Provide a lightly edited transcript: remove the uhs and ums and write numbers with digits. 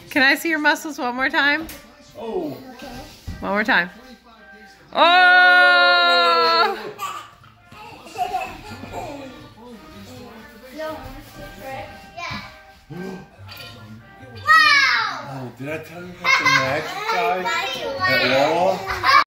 Can I see your muscles one more time? Oh. One more time. Oh! Oh, did I tell you about the magic guy at Walla?